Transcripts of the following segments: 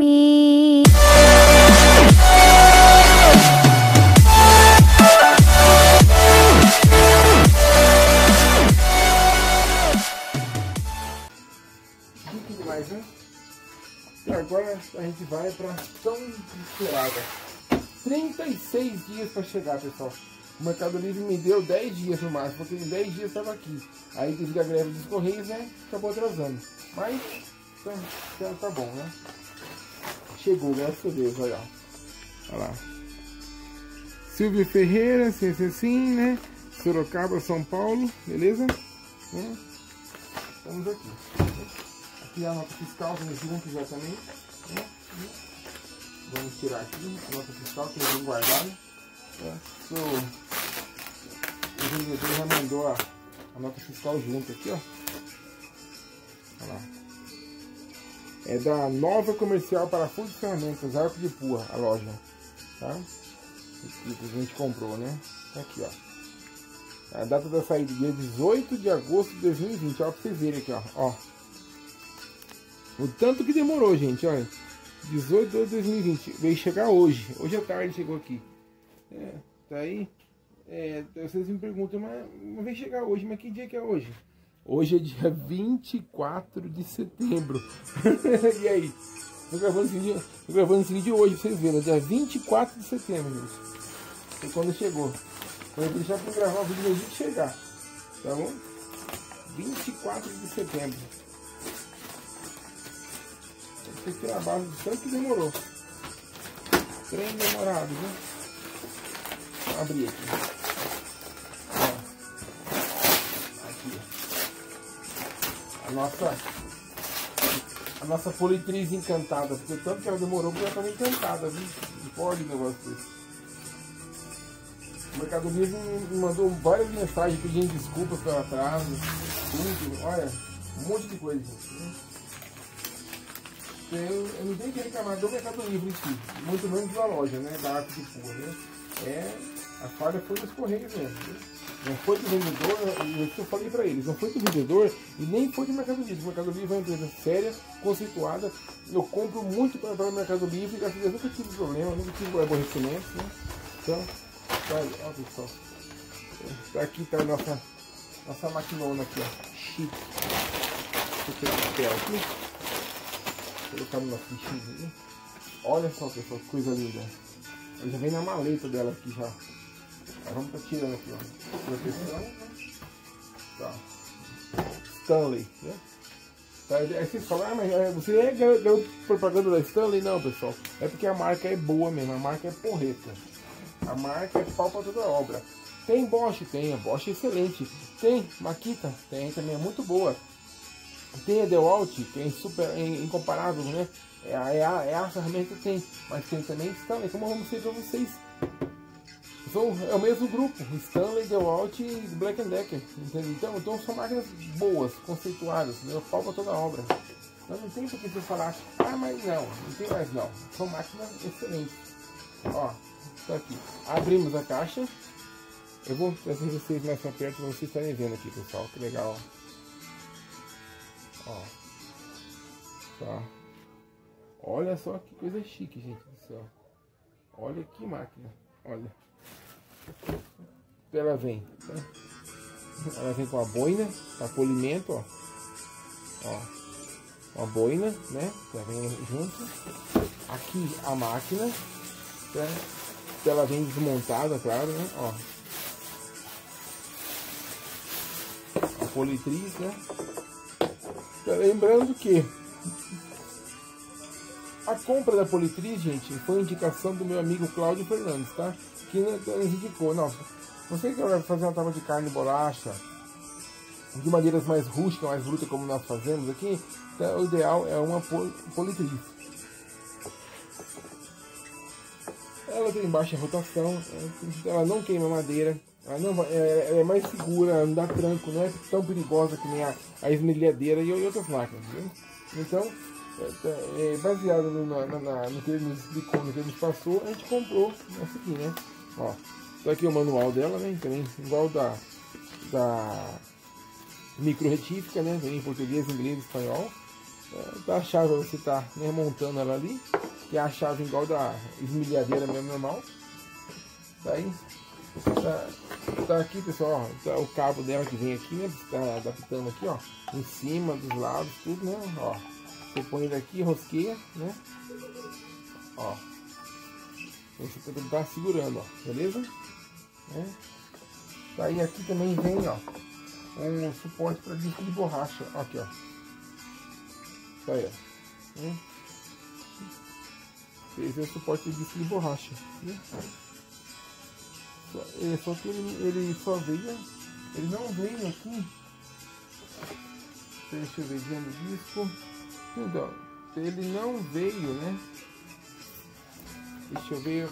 mim. Chique demais, né? E agora a gente vai para tão esperada. 36 dias para chegar, pessoal. O Mercado Livre me deu 10 dias no máximo, porque em 10 dias estava aqui. Aí devido à greve dos Correios, né? Acabou atrasando. Mas tá bom, né? Chegou, graças a Deus, olha lá. Olha lá. Silvio Ferreira, sim, né? Sorocaba, São Paulo, beleza? Né? Estamos aqui. Aqui a nota fiscal, vamos junto já também. Né? Vamos tirar aqui a nota fiscal, que eu vou guardar. O vendedor já mandou a nota fiscal junto aqui, ó. Olha lá. É da Nova Comercial Parafusos e Ferramentas, Arco de Pua, a loja. Tá? Que a gente comprou, né? Aqui, ó. A data da saída, dia 18 de agosto de 2020. Ó, pra vocês verem aqui, ó. O tanto que demorou, gente, olha. 18 de 2020. Veio chegar hoje. Hoje à tarde chegou aqui. Tá aí. Vocês me perguntam, mas veio chegar hoje. Mas que dia que é hoje? Hoje é dia 24 de setembro. E aí? Tô gravando esse vídeo hoje, pra vocês verem. É dia 24 de setembro, gente. Foi quando chegou. Vou deixar pra gravar o vídeo no dia que chegar. Tá bom? 24 de setembro. Tem que tirar a base do tanto que demorou. Trem demorado, viu? Vou abrir aqui. Aqui. A nossa politriz encantada. Porque tanto que ela demorou, porque ela estava encantada, viu? Não pode negócio desse. O Mercado Livre me mandou várias mensagens pedindo desculpas pelo atraso. Tudo. Olha, um monte de coisa, gente. Eu não tenho que reclamar do Mercado Livre em si, muito menos da loja, né? Da Arco de Pua, né? A falha foi dos Correios mesmo, né? Não foi do vendedor, e isso eu falei pra eles, não foi do vendedor e nem foi do Mercado Livre. O Mercado Livre é uma empresa séria, conceituada. Eu compro muito para o Mercado Livre, graças a Deus nunca tive problema, nunca tive aborrecimento, né? Então, tá aí, ó pessoal. Aqui tá a nossa maquinona aqui, ó. Chique. Esse papel aqui. Colocamos na fichinha. Olha só, pessoal, que coisa linda. Ela já vem na maleta dela aqui já. Vamos estar tirando aqui, ó. Proteção. Tá. Stanley, né? Aí vocês falam, mas você garoto propaganda da Stanley? Não, pessoal. É porque a marca é boa mesmo. A marca é porreta. A marca é pau pra toda obra. Tem Bosch? Tem. A Bosch é excelente. Tem Makita? Tem também. É muito boa. Tem a DeWalt, que é super incomparável, né? A ferramenta tem, mas tem também Stanley, como eu mostrei para vocês. É o mesmo grupo, Stanley, DeWalt e Black & Decker, entendeu? Então são máquinas boas, conceituadas, né? Pau para toda a obra. Então não tem por que você falar, mas não tem mais não. São máquinas excelentes. Ó, tá aqui. Abrimos a caixa. Eu vou trazer vocês mais para perto para vocês estarem vendo aqui, pessoal, que legal. Ó, tá. Olha só que coisa chique, gente do céu. Olha que máquina. Olha. Ela vem, tá? Ela vem com a boina, tá? Polimento, ó. Ó. Uma boina, né? Já vem junto. Aqui a máquina, tá? Ela vem desmontada, claro, né? Ó. A politriz, né? Lembrando que a compra da politriz, gente, foi indicação do meu amigo Cláudio Fernandes, tá? Que nos indicou, não, você quer fazer uma tábua de carne e bolacha de maneiras mais rústicas, mais brutas, como nós fazemos aqui, então, o ideal é uma politriz. Ela tem baixa rotação, ela não queima madeira. Ela é mais segura, ela não dá tranco, não é tão perigosa que nem a esmerilhadeira e outras máquinas, viu? Então, baseado no que ele nos explicou, no que ele nos passou, a gente comprou essa aqui, né? Ó, tá aqui o manual dela, né? Também igual da micro retífica, né? Vem em português, inglês, espanhol. Tá a chave, você tá, né, montando ela ali, que é a chave igual da esmilhadeira mesmo, normal. Daí tá aqui, pessoal, ó, tá o cabo dela que vem aqui, né, você tá adaptando aqui, ó, em cima, dos lados, tudo, né, ó. Você põe ele aqui, rosqueia, né, ó. Você tá segurando, ó, beleza? Daí aqui também vem, ó, um suporte para disco de borracha, aqui, ó. Tá aí, ó. Esse é o suporte de disco de borracha, né? Só que ele só veio, ele não veio aqui. Deixa eu ver, vendo disco. Então, ele não veio, né? Deixa eu ver.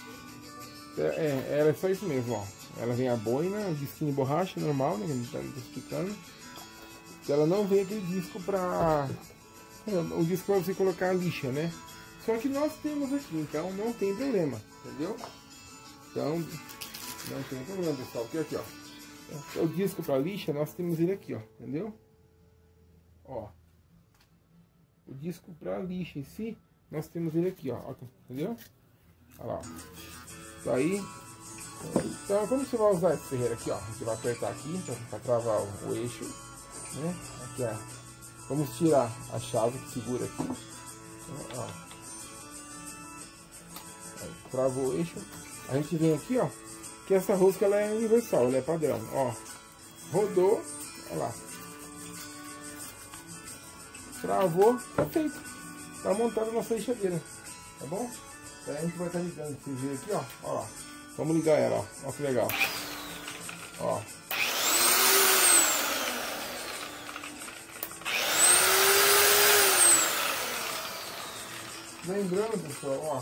Era só isso mesmo, ó. Ela vem a boina, o disquinho de borracha normal, né? Que a gente tá explicando. Ela não vem aquele disco pra. O disco pra você colocar a lixa, né? Só que nós temos aqui, então não tem problema, entendeu? Então, não tem problema, pessoal. Porque aqui, ó. O disco pra lixa, nós temos ele aqui, ó. Entendeu? Ó. O disco pra lixa em si, nós temos ele aqui, ó. Entendeu? Olha lá. Daí. Então, como você vai usar esse ferreiro aqui, ó? Você vai apertar aqui para travar o eixo, né? Aqui, ó. Vamos tirar a chave que segura aqui. Ó. Aí, travou o eixo. A gente vem aqui, ó. Que essa rosca ela é universal, ela é padrão. Ó. Rodou. Olha lá. Travou. Perfeito. Tá montada a nossa lixadeira. Tá bom? Aí a gente vai estar ligando. Vocês verem aqui, ó. Ó lá. Vamos ligar ela, ó. Olha que legal. Ó. Lembrando, pessoal, ó.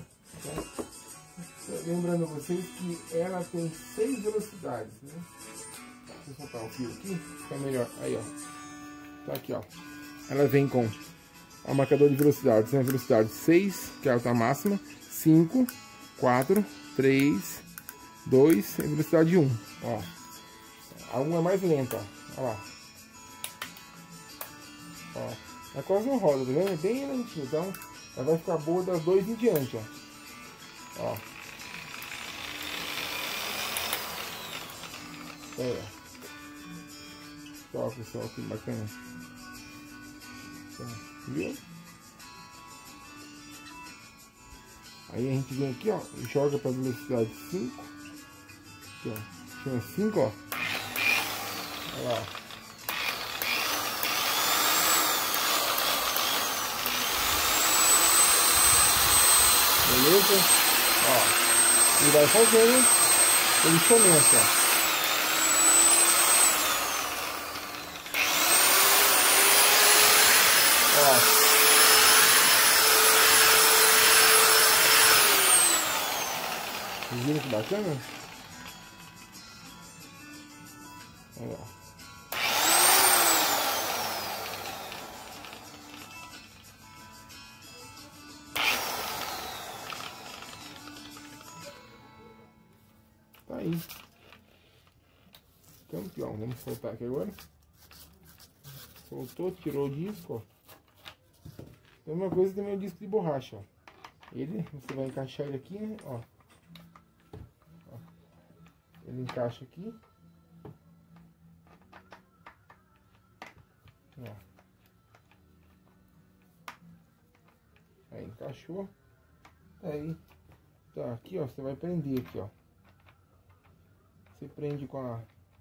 Lembrando a vocês que ela tem 6 velocidades, né? Deixa eu soltar o fio aqui, fica melhor. Aí, ó. Tá aqui, ó. Ela vem com o marcador de velocidades, né? Velocidade 6, que é a alta máxima, 5, 4, 3, 2 e velocidade 1, ó. A 1 é mais lenta, ó. Olha lá. Ó. É quase uma roda, tá vendo? É bem lentinho, então ela vai ficar boa das 2 em diante, ó. Ó. Aí, ó. Ó, pessoal, que bacana. Viu? Aí a gente vem aqui, ó, e joga para velocidade 5. Aqui, ó. Chama 5, ó. Olha lá. Beleza? Ó. E vai fazendo o lixamento, ó. Ó. Viram que bacana? Olha lá. Tá aí. Campeão. Vamos soltar aqui agora. Soltou, tirou o disco, ó. A mesma coisa também o disco de borracha, ó. Ele, você vai encaixar ele aqui, né? Ó. Ele encaixa aqui. Ó. Aí encaixou. Aí tá aqui, ó. Você vai prender aqui, ó. Você prende com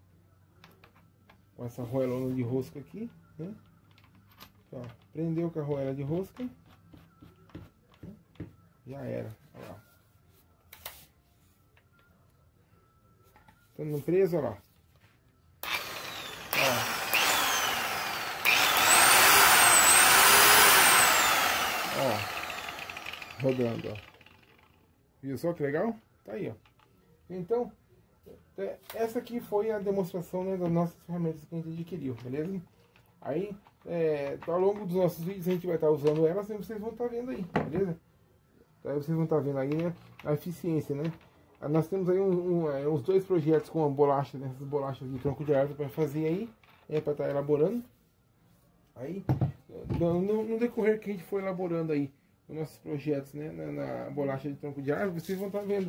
essa arruelona de rosca aqui, né? Ó, prendeu com a arruela de rosca. Já era. Olha lá. Estando preso, olha lá. Ó. Rodando, ó. Viu só que legal? Tá aí, ó. Então, essa aqui foi a demonstração, né, das nossas ferramentas que a gente adquiriu, beleza? Aí, ao longo dos nossos vídeos a gente vai estar usando elas e vocês vão estar vendo aí, beleza? Aí vocês vão estar vendo aí, né, a eficiência, né? Nós temos aí uns 2 projetos com a bolacha, né, essas bolachas de tronco de árvore para fazer aí, para estar elaborando. Aí, no decorrer que a gente for elaborando aí os nossos projetos, né, na bolacha de tronco de árvore, vocês vão estar vendo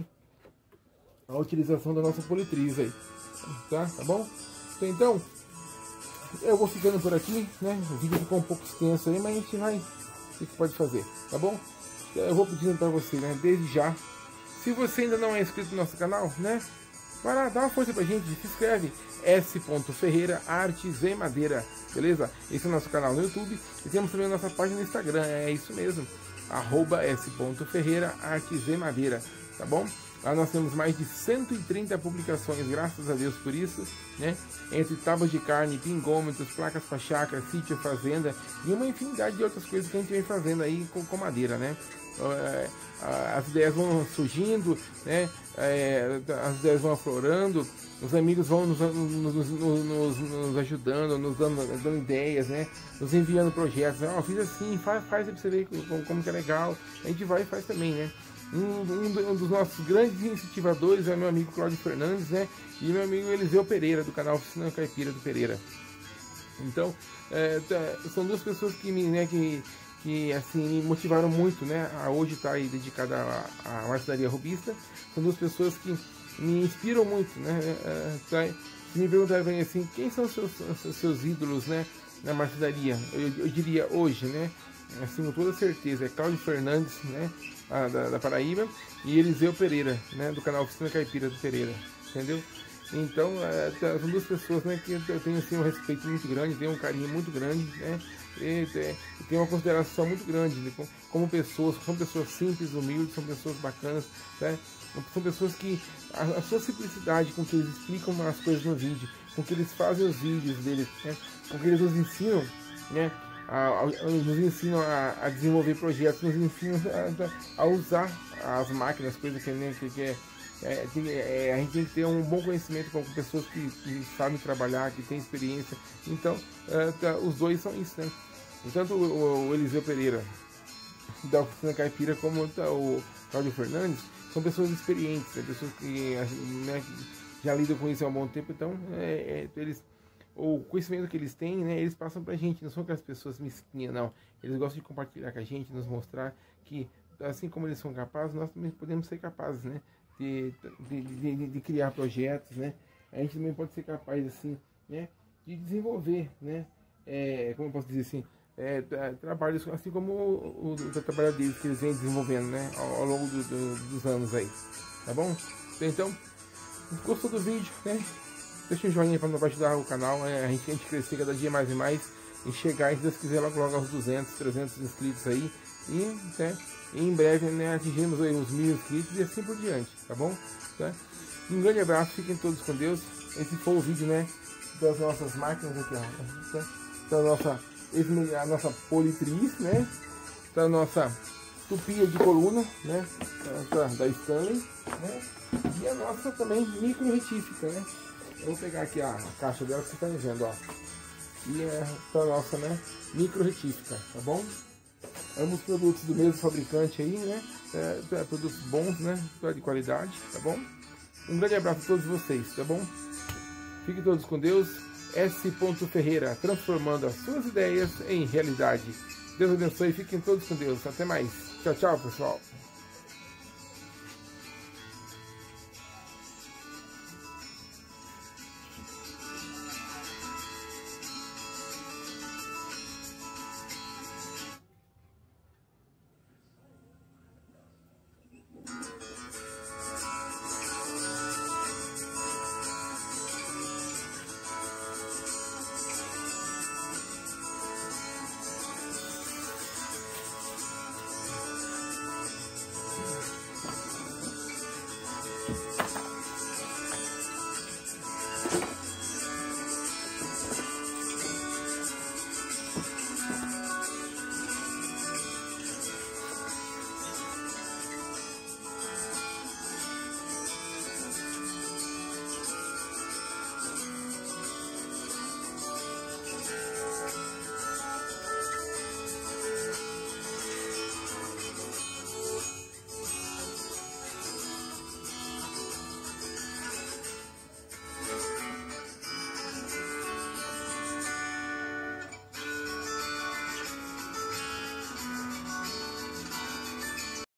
a utilização da nossa politriz aí, tá bom? Então, eu vou ficando por aqui, né? O vídeo ficou um pouco extenso aí, mas a gente vai, o que pode fazer, tá bom? Eu vou pedindo para você, né, desde já, se você ainda não é inscrito no nosso canal, né, vai lá, dá uma força pra gente, se inscreve, S. Ferreira Artes em Madeira, beleza? Esse é o nosso canal no YouTube e temos também a nossa página no Instagram, é isso mesmo, @S. Ferreira Artes em Madeira, tá bom? Lá nós temos mais de 130 publicações, graças a Deus por isso, né? Entre tábuas de carne, pingômetros, placas para chácara, sítio, fazenda e uma infinidade de outras coisas que a gente vem fazendo aí com madeira, né? As ideias vão surgindo, né? As ideias vão aflorando, os amigos vão nos ajudando, nos dando ideias, né? Nos enviando projetos. Fiz assim, faz aí pra você ver como que é legal. A gente vai e faz também, né? Um dos nossos grandes incentivadores é meu amigo Cláudio Fernandes, né? E meu amigo Eliseu Pereira, do canal Oficina Caipira do Pereira. Então, são duas pessoas que que assim, me motivaram muito, né? A hoje estar aí dedicada à marcenaria robista. São duas pessoas que me inspiram muito, né? Se me perguntarem assim, quem são seus ídolos, né? Na marcenaria, eu diria hoje, né? Assim, com toda certeza, é Cláudio Fernandes, né? Da Paraíba, e Eliseu Pereira, né? Do canal Oficina Caipira do Pereira, entendeu? Então, são duas pessoas, né, que eu tenho assim, um respeito muito grande, tenho um carinho muito grande, né? E tenho uma consideração muito grande, né, como pessoas, são pessoas simples, humildes, são pessoas bacanas, né? São pessoas que a sua simplicidade com que eles explicam as coisas no vídeo, com que eles fazem os vídeos deles, né? Com que eles nos ensinam, né? Nos ensinam a desenvolver projetos, nos ensinam a usar as máquinas, coisas que a gente tem que ter um bom conhecimento com pessoas que sabem trabalhar, que têm experiência. Então, os dois são isso, né? Tanto o Eliseu Pereira da Oficina Caipira como o Cláudio Fernandes são pessoas experientes, pessoas que, né, que já lidam com isso há um bom tempo. Então, o conhecimento que eles têm, né, eles passam pra gente, não são aquelas pessoas mesquinhas, não. Eles gostam de compartilhar com a gente, nos mostrar que, assim como eles são capazes, nós também podemos ser capazes, né? De criar projetos, né? A gente também pode ser capaz, assim, né? De desenvolver, né? Como eu posso dizer assim, trabalhos assim como o trabalho deles que eles vêm desenvolvendo, né? Ao longo dos anos aí, tá bom? Então, gostou do vídeo, né? Deixa um joinha para nos ajudar o canal, a gente crescer cada dia mais e mais e chegar, se Deus quiser, logo aos 200, 300 inscritos aí e, né? E em breve, né, atingimos aí os 1000 inscritos e assim por diante, tá bom? Tá? Um grande abraço, fiquem todos com Deus. Esse foi o vídeo, né, das nossas máquinas aqui, ó, da nossa politriz, né, da nossa tupia de coluna, né, da Stanley, né, e a nossa também micro retífica, né. Eu vou pegar aqui a caixa dela que você está vendo, ó, e a nossa, né, micro retífica, tá bom? Ambos produtos do mesmo fabricante aí, né? Produtos bons, né? De qualidade, tá bom? Um grande abraço a todos vocês, tá bom? Fiquem todos com Deus. S. Ferreira, transformando as suas ideias em realidade. Deus abençoe, fiquem todos com Deus. Até mais. Tchau, tchau, pessoal.